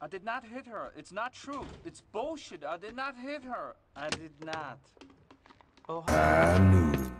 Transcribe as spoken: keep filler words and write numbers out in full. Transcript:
I did not hit her. It's not true. It's bullshit. I did not hit her. I did not. Oh, I knew it.